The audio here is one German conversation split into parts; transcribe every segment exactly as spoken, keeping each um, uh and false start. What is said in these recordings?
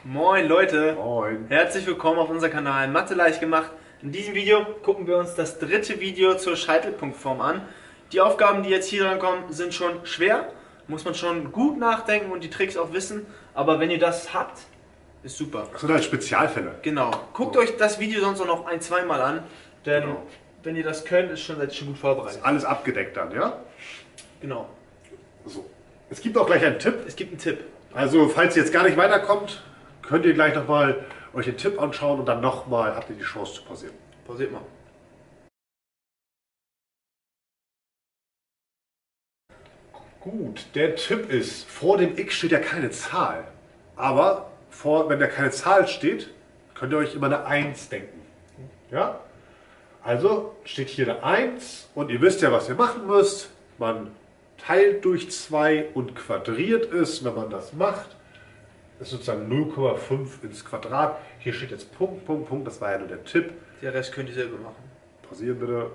Moin Leute, Moin. Herzlich willkommen auf unserem Kanal Mathe leicht gemacht. In diesem Video gucken wir uns das dritte Video zur Scheitelpunktform an. Die Aufgaben, die jetzt hier dran kommen, sind schon schwer, muss man schon gut nachdenken und die Tricks auch wissen, aber wenn ihr das habt, ist super. Das sind halt Spezialfälle. Genau, guckt So. euch das Video sonst auch noch ein-, zweimal an, denn Genau. wenn ihr das könnt, ist schon, seid ihr schon gut vorbereitet. Ist alles abgedeckt dann, ja? Genau, So. Es gibt auch gleich einen Tipp. es gibt einen Tipp. Also, falls ihr jetzt gar nicht weiterkommt, könnt ihr gleich nochmal euch den Tipp anschauen und dann nochmal habt ihr die Chance zu pausieren. Pausiert mal. Gut, der Tipp ist, vor dem X steht ja keine Zahl. Aber vor, wenn da keine Zahl steht, könnt ihr euch immer eine eins denken. Ja? Also steht hier eine eins und ihr wisst ja, was ihr machen müsst. Man teilt durch zwei und quadriert es. Wenn man das macht, ist sozusagen null Komma fünf ins Quadrat. Hier steht jetzt Punkt, Punkt, Punkt. Das war ja nur der Tipp. Der Rest könnt ihr selber machen. Pausieren bitte.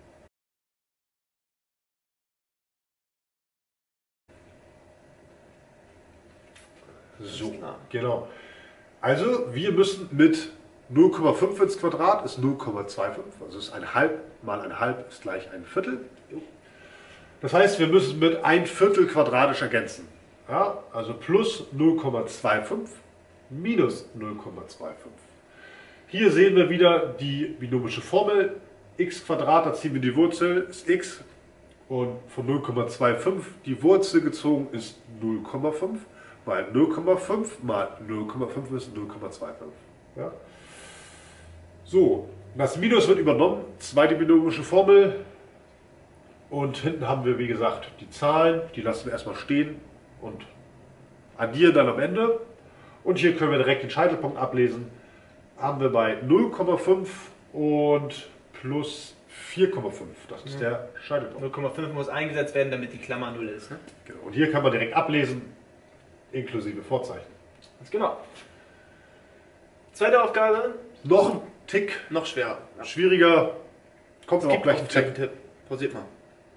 So, klar. genau. Also wir müssen mit null Komma fünf ins Quadrat ist null Komma fünfundzwanzig, also ist ein halb mal ein halb ist gleich ein Viertel. Das heißt, wir müssen mit ein Viertel quadratisch ergänzen. Ja, also plus null Komma fünfundzwanzig minus null Komma fünfundzwanzig. Hier sehen wir wieder die binomische Formel. X Quadrat, da ziehen wir die Wurzel, ist x. Und von null Komma fünfundzwanzig die Wurzel gezogen ist null Komma fünf. Weil null Komma fünf mal null Komma fünf ist null Komma fünfundzwanzig. Ja? So, das Minus wird übernommen, zweite binomische Formel. Und hinten haben wir, wie gesagt, die Zahlen, die lassen wir erstmal stehen und addieren dann am Ende. Und hier können wir direkt den Scheitelpunkt ablesen. Haben wir bei null Komma fünf und plus vier Komma fünf. Das ist Ja. der Scheitelpunkt. null Komma fünf muss eingesetzt werden, damit die Klammer null ist. Ne? Genau. Und hier kann man direkt ablesen, inklusive Vorzeichen. Ganz genau. Zweite Aufgabe, Noch ein Tick noch schwerer. schwieriger, kommt aber auch gleich ein gleich Tipp. einen Tipp. Pausiert mal.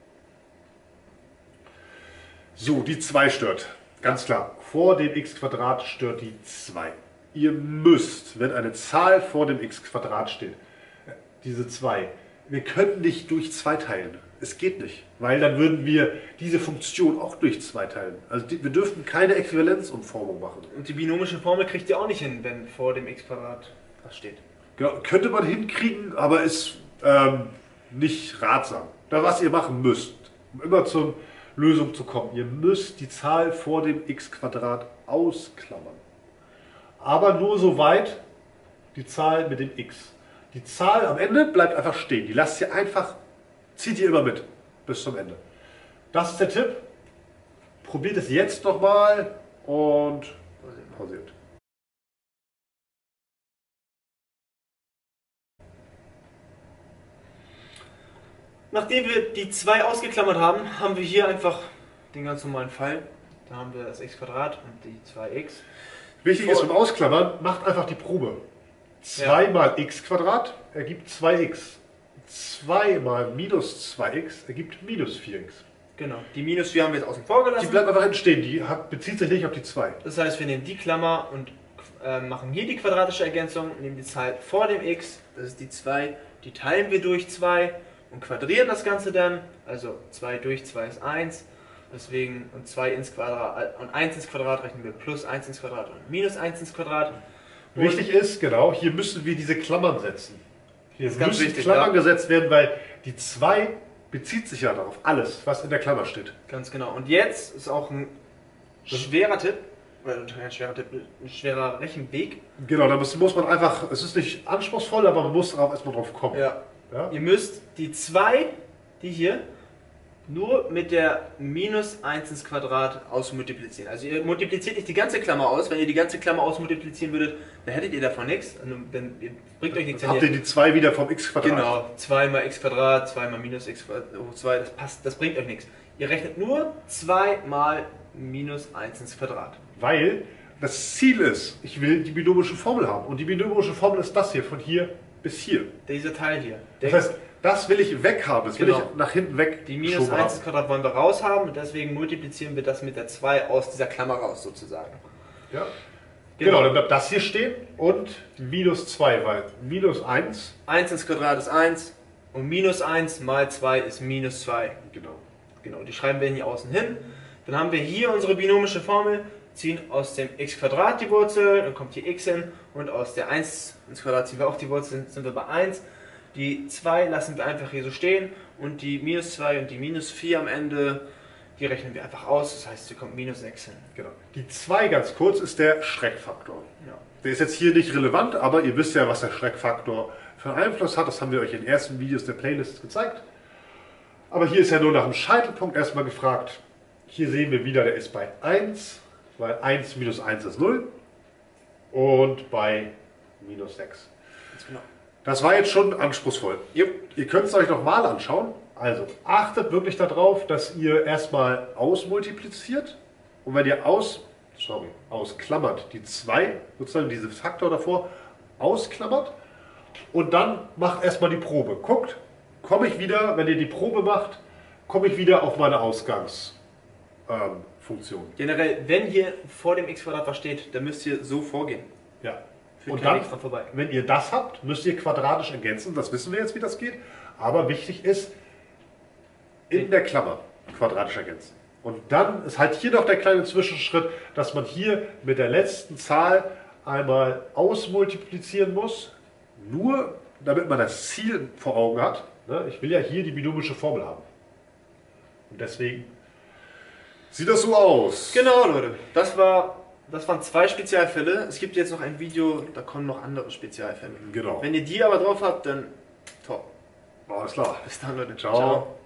So, die zwei stört. Ganz klar. Vor dem x Quadrat stört die zwei. Ihr müsst, wenn eine Zahl vor dem x Quadrat steht, diese zwei, wir können nicht durch zwei teilen. Es geht nicht, weil dann würden wir diese Funktion auch durch zwei teilen. Also die, wir dürften keine Äquivalenzumformung machen. Und die binomische Formel kriegt ihr auch nicht hin, wenn vor dem x Quadrat was steht. Genau, könnte man hinkriegen, aber ist ähm, nicht ratsam. Da was ihr machen müsst, um immer zur Lösung zu kommen, ihr müsst die Zahl vor dem x Quadrat ausklammern. Aber nur so weit die Zahl mit dem x. Die Zahl am Ende bleibt einfach stehen. Die lasst ihr einfach, zieht ihr immer mit bis zum Ende. Das ist der Tipp. Probiert es jetzt nochmal und pausiert. Nachdem wir die zwei ausgeklammert haben, haben wir hier einfach den ganz normalen Fall. Da haben wir das x Quadrat und die zwei x. Wichtig ist beim Ausklammern, macht einfach die Probe. zwei Ja. mal x Quadrat ergibt zwei x. zwei mal minus zwei x ergibt minus vier x. Genau. Die minus vier haben wir jetzt außen vor Die gelassen. bleibt einfach hinten stehen, die hat, bezieht sich nicht auf die zwei. Das heißt, wir nehmen die Klammer und äh, machen hier die quadratische Ergänzung, nehmen die Zahl vor dem x, das ist die zwei, die teilen wir durch zwei und quadrieren das Ganze dann. Also zwei durch zwei ist eins, deswegen und zwei ins Quadrat und eins ins Quadrat rechnen wir plus eins ins Quadrat und minus eins ins Quadrat. Und Wichtig ist, genau, hier müssen wir diese Klammern setzen. Hier ist ganz müssen wichtig, Klammern ja. gesetzt werden, weil die zwei bezieht sich ja darauf, alles, was in der Klammer steht. Ganz genau. Und jetzt ist auch ein schwerer Tipp, oder ein schwerer Tipp, ein schwerer Rechenweg. Genau, da muss, muss man einfach, es ist nicht anspruchsvoll, aber man muss darauf erstmal drauf kommen. Ja. Ja? Ihr müsst die zwei, die hier, nur mit der minus eins ins Quadrat ausmultiplizieren. Also ihr multipliziert nicht die ganze Klammer aus. Wenn ihr die ganze Klammer ausmultiplizieren würdet, dann hättet ihr davon nichts. Also dann ihr bringt euch nichts. Dann habt ihr die zwei wieder vom x Quadrat. Genau, zwei mal x Quadrat, zwei mal minus x hoch zwei, das passt, das bringt euch nichts. Ihr rechnet nur zwei mal minus eins ins Quadrat. Weil das Ziel ist, ich will die binomische Formel haben. Und die binomische Formel ist das hier, von hier bis hier. Dieser Teil hier. Das heißt, das will ich weghaben, das will Genau. ich nach hinten weg. Die minus geschoben eins haben. Quadrat wollen wir raushaben und deswegen multiplizieren wir das mit der zwei aus dieser Klammer raus sozusagen. Ja. Genau, dann bleibt das hier stehen und minus zwei, weil minus eins. eins ins Quadrat ist eins und minus eins mal zwei ist minus zwei. Genau. Genau, die schreiben wir hier außen hin. Dann haben wir hier unsere binomische Formel, ziehen aus dem x Quadrat die Wurzel, dann kommt hier x hin und aus der eins ins Quadrat ziehen wir auch die Wurzel, sind wir bei eins. Die zwei lassen wir einfach hier so stehen und die minus zwei und die minus vier am Ende, die rechnen wir einfach aus, das heißt, hier kommt minus sechs hin. Genau. Die zwei ganz kurz ist der Schreckfaktor. Ja. Der ist jetzt hier nicht relevant, aber ihr wisst ja, was der Schreckfaktor für einen Einfluss hat. Das haben wir euch in den ersten Videos der Playlist gezeigt. Aber hier ist ja nur nach dem Scheitelpunkt erstmal gefragt. Hier sehen wir wieder, der ist bei eins, weil eins minus eins ist null und bei minus sechs. Ganz genau. Das war jetzt schon anspruchsvoll. Jupp. Ihr könnt es euch nochmal anschauen. Also achtet wirklich darauf, dass ihr erstmal ausmultipliziert und wenn ihr aus, sorry, ausklammert, die zwei, sozusagen diese Faktor davor, ausklammert und dann macht erstmal die Probe. Guckt, komme ich wieder, wenn ihr die Probe macht, komme ich wieder auf meine Ausgangsfunktion. Ähm, Generell, wenn hier vor dem x Quadrat was steht, dann müsst ihr so vorgehen. ja. Führt Und kein dann, X dran vorbei. wenn ihr das habt, müsst ihr quadratisch ergänzen. Das wissen wir jetzt, wie das geht. Aber wichtig ist, in der Klammer quadratisch ergänzen. Und dann ist halt hier noch der kleine Zwischenschritt, dass man hier mit der letzten Zahl einmal ausmultiplizieren muss. Nur damit man das Ziel vor Augen hat. Ich will ja hier die binomische Formel haben. Und deswegen sieht das so aus. Genau, Leute. Das, war, das waren zwei Spezialfälle. Es gibt jetzt noch ein Video, da kommen noch andere Spezialfälle. Genau. Wenn ihr die aber drauf habt, dann top. Alles klar. Bis dann, Leute. Ciao.